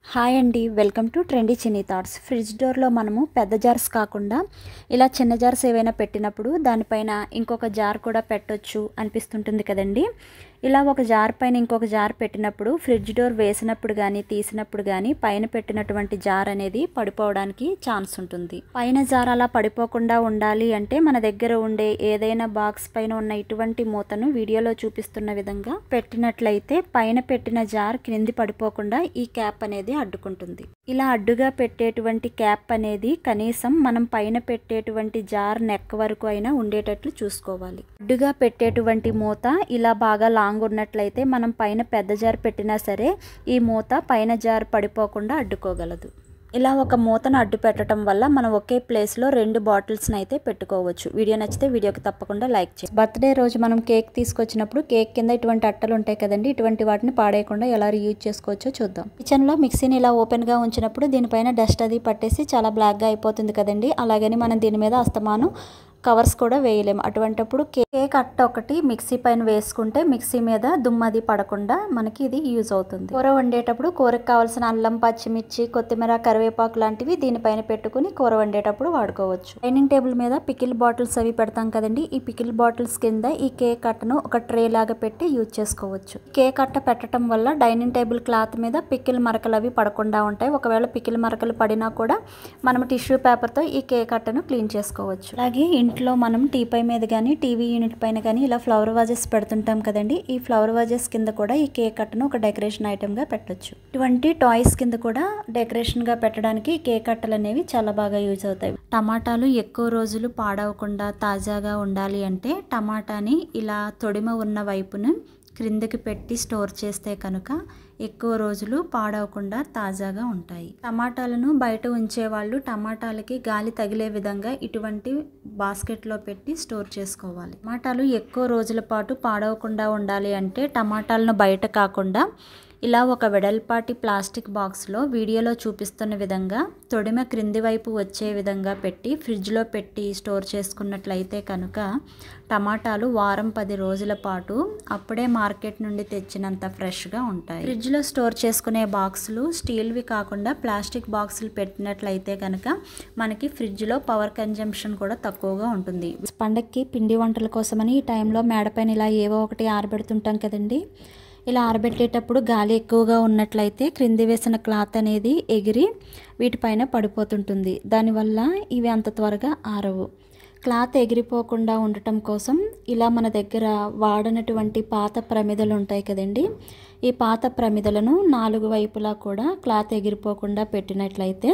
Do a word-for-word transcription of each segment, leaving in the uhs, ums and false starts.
Hi అండి, welcome to trendy Chinni thoughts. Fridge డోర్లో మనము పెద్ద జార్స్ కాకుండా ఇలా చిన్న జార్స్ ఏవైనా పెట్టినప్పుడు దానిపైన ఇంకొక జార్ కూడా పెట్టొచ్చు అనిపిస్తుంటుంది కదండి. ఇలా ఒక జార్ పైన ఇంకొక జార్ పెట్టినప్పుడు ఫ్రిడ్జ్ డోర్ వేసినప్పుడు కానీ తీసినప్పుడు కానీ పైన పెట్టినటువంటి జార్ అనేది పడిపోవడానికి ఛాన్స్ ఉంటుంది. పైన జార్ అలా పడిపోకుండా ఉండాలి అంటే మన దగ్గర ఉండే ఏదైనా బాక్స్ పైన ఉన్న ఇటువంటి మూతను వీడియోలో చూపిస్తున్న విధంగా పెట్టినట్లయితే పైన పెట్టిన జార్ క్రింది పడిపోకుండా ఈ క్యాప్ అనేది అడ్డుకుంటుంది. ఇలా అడ్డుగా పెట్టేటువంటి క్యాప్ అనేది కనీసం మనం పైన పెట్టేటువంటి జార్ నెక్ వరకు అయినా ఉండేటట్లు చూసుకోవాలి. అడ్డుగా పెట్టేటువంటి మూత ఇలా బాగా లాంగ్ ఉన్నట్లయితే మనం పైన పెద్ద జార్ పెట్టినా సరే ఈ మూత పైన జార్ పడిపోకుండా అడ్డుకోగలదు. ఇలా ఒక మూతను అడ్డు పెట్టడం వల్ల మనం ఒకే ప్లేస్లో రెండు బాటిల్స్ని అయితే పెట్టుకోవచ్చు. వీడియో నచ్చితే వీడియోకి తప్పకుండా లైక్ చేయండి. బర్త్డే రోజు మనం కేక్ తీసుకొచ్చినప్పుడు కేక్ కింద ఇటువంటి అట్టలు ఉంటాయి కదండి, ఇటువంటి వాటిని పాడేయకుండా ఎలా యూజ్ చేసుకోవచ్చో చూద్దాం. కిచెన్లో మిక్సీని ఇలా ఓపెన్గా ఉంచినప్పుడు దీనిపైన డస్ట్ అది పట్టేసి చాలా బ్లాక్గా అయిపోతుంది కదండి. అలాగని మనం దీని మీద అస్తమానం కవర్స్ కూడా వేయలేము. అటువంటిప్పుడు కేక్ అట్ట ఒకటి మిక్సీ పైన వేసుకుంటే మిక్సీ మీద దుమ్మది పడకుండా మనకి ఇది యూజ్ అవుతుంది. కూర వండేటప్పుడు కూరకు కావాల్సిన అల్లం, పచ్చిమిర్చి, కొత్తిమీర, కరివేపాకు లాంటివి దీనిపైన పెట్టుకుని కూర వండేటప్పుడు వాడుకోవచ్చు. డైనింగ్ టేబుల్ మీద పికిల్ బాటిల్స్ అవి పెడతాం కదండి, ఈ పికిల్ బాటిల్స్ కింద ఈ కేక్ అట్టను ఒక ట్రే లాగా పెట్టి యూజ్ చేసుకోవచ్చు. కేక్ అట్ట పెట్టడం వల్ల డైనింగ్ టేబుల్ క్లాత్ మీద పికిల్ మరకలు అవి పడకుండా ఉంటాయి. ఒకవేళ పికిల్ మరకలు పడినా కూడా మనం టిష్యూ పేపర్తో ఈ కేక్ అట్టను క్లీన్ చేసుకోవచ్చు. అలాగే ఇంట్లో మనం టీపై మీద కానీ టీవీ యూనిట్ పైన కానీ ఇలా ఫ్లవర్ వాజెస్ పెడుతుంటాం కదండి, ఈ ఫ్లవర్ వాజెస్ కింద కూడా ఈ కేక్ అట్టను ఒక డెకరేషన్ ఐటమ్గా పెట్టొచ్చు. ఇటువంటి టాయ్స్ కింద కూడా డెకరేషన్గా పెట్టడానికి కేక్ అట్టలు అనేవి చాలా బాగా యూజ్ అవుతాయి. టమాటాలు ఎక్కువ రోజులు పాడవకుండా తాజాగా ఉండాలి అంటే టమాటాని ఇలా తొడిమ ఉన్న వైపును క్రిందకి పెట్టి స్టోర్ చేస్తే కనుక ఎక్కువ రోజులు పాడవకుండా తాజాగా ఉంటాయి. టమాటాలను బయట ఉంచేవాళ్ళు టమాటాలకి గాలి తగిలే విధంగా ఇటువంటి బాస్కెట్లో పెట్టి స్టోర్ చేసుకోవాలి. టమాటాలు ఎక్కువ రోజుల పాటు పాడవకుండా ఉండాలి అంటే టమాటాలను బయట కాకుండా ఇలా ఒక వెడల్పాటి ప్లాస్టిక్ బాక్స్లో వీడియోలో చూపిస్తున్న విధంగా తొడిమ క్రింది వైపు వచ్చే విధంగా పెట్టి ఫ్రిడ్జ్లో పెట్టి స్టోర్ చేసుకున్నట్లయితే కనుక టమాటాలు వారం పది రోజుల పాటు అప్పుడే మార్కెట్ నుండి తెచ్చినంత ఫ్రెష్గా ఉంటాయి. ఫ్రిడ్జ్లో స్టోర్ చేసుకునే బాక్సులు స్టీల్వి కాకుండా ప్లాస్టిక్ బాక్సులు పెట్టినట్లయితే కనుక మనకి ఫ్రిడ్జ్లో పవర్ కన్జంప్షన్ కూడా తక్కువగా ఉంటుంది. పండక్కి పిండి వంటల కోసమని ఈ టైంలో మేడపైన ఇలా ఏవో ఒకటి ఆరబెడుతుంటాం కదండి. ఇలా ఆరబెట్టేటప్పుడు గాలి ఎక్కువగా ఉన్నట్లయితే క్రింది వేసిన క్లాత్ అనేది ఎగిరి వీటిపైన పడిపోతుంటుంది. దానివల్ల ఇవి అంత త్వరగా ఆరవు. క్లాత్ ఎగిరిపోకుండా ఉండటం కోసం ఇలా మన దగ్గర వాడనటువంటి పాత ప్రమిదలు ఉంటాయి కదండి, ఈ పాత ప్రమిదలను నాలుగు వైపులా కూడా క్లాత్ ఎగిరిపోకుండా పెట్టినట్లయితే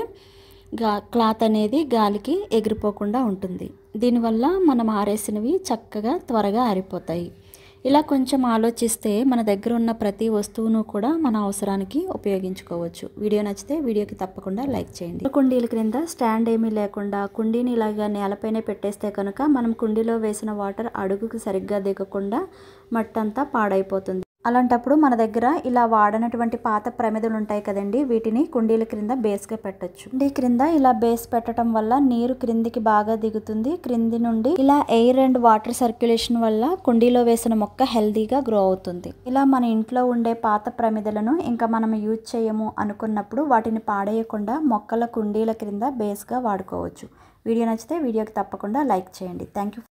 గా క్లాత్ అనేది గాలికి ఎగిరిపోకుండా ఉంటుంది. దీనివల్ల మనం ఆరేసినవి చక్కగా త్వరగా ఆరిపోతాయి. ఇలా కొంచెం ఆలోచిస్తే మన దగ్గర ఉన్న ప్రతి వస్తువును కూడా మన అవసరానికి ఉపయోగించుకోవచ్చు. వీడియో నచ్చితే వీడియోకి తప్పకుండా లైక్ చేయండి. కుండీల క్రింద స్టాండ్ ఏమీ లేకుండా కుండీని ఇలాగా నేలపైన పెట్టేస్తే కనుక మనం కుండీలో వేసిన వాటర్ అడుగుకు సరిగ్గా దిగకుండా మట్టంతా పాడైపోతుంది. అలాంటప్పుడు మన దగ్గర ఇలా వాడనటువంటి పాత ప్రమిదలు ఉంటాయి కదండి, వీటిని కుండీల క్రింద బేస్గా పెట్టొచ్చు. కుండీ క్రింద ఇలా బేస్ పెట్టడం వల్ల నీరు క్రిందికి బాగా దిగుతుంది. క్రింది నుండి ఇలా ఎయిర్ అండ్ వాటర్ సర్క్యులేషన్ వల్ల కుండీలో వేసిన మొక్క హెల్దీగా గ్రో అవుతుంది. ఇలా మన ఇంట్లో ఉండే పాత ప్రమిదలను ఇంకా మనం యూజ్ చేయము అనుకున్నప్పుడు వాటిని పాడేయకుండా మొక్కల కుండీల క్రింద బేస్గా వాడుకోవచ్చు. వీడియో నచ్చితే వీడియోకి తప్పకుండా లైక్ చేయండి. Thank you.